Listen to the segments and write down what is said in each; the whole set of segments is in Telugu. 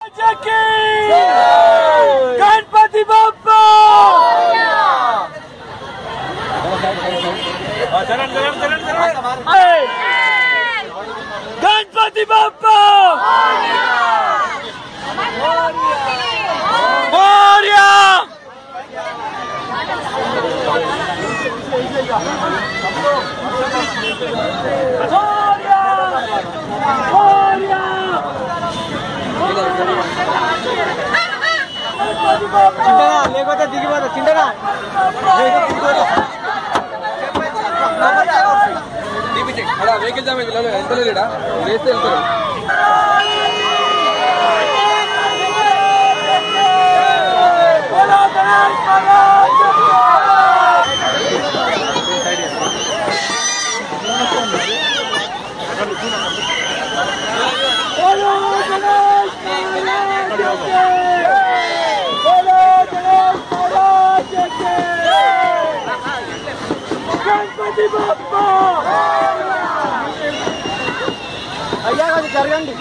गणपति बाप्पा गणपति बाप्पा मोरया चिंटना लेकोते दिगिपोता चिंटना दीपिटे అలా వెహికల్ జామ్ అయింది వెళ్తలేదు ఇడా రేస్తే వెళ్తారు गणपति बाप्पा అయ్యా అది జరగండి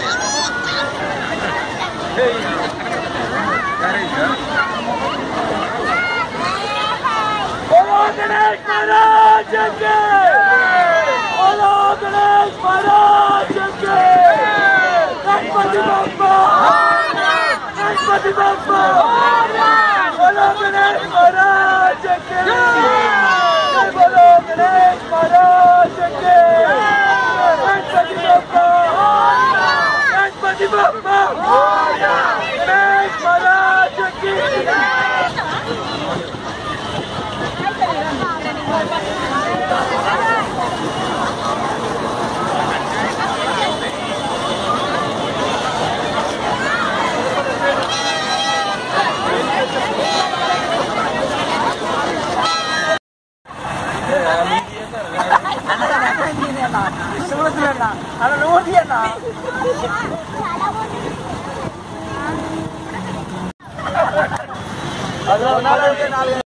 बोलो गणेश महाराज के बोलो गणेश महाराज के गणपति बाप्पा बोलो गणेश महाराज के बोलो गणेश महाराज के गणपति बाप्पा गणेश महाराज की అలా నువ్వు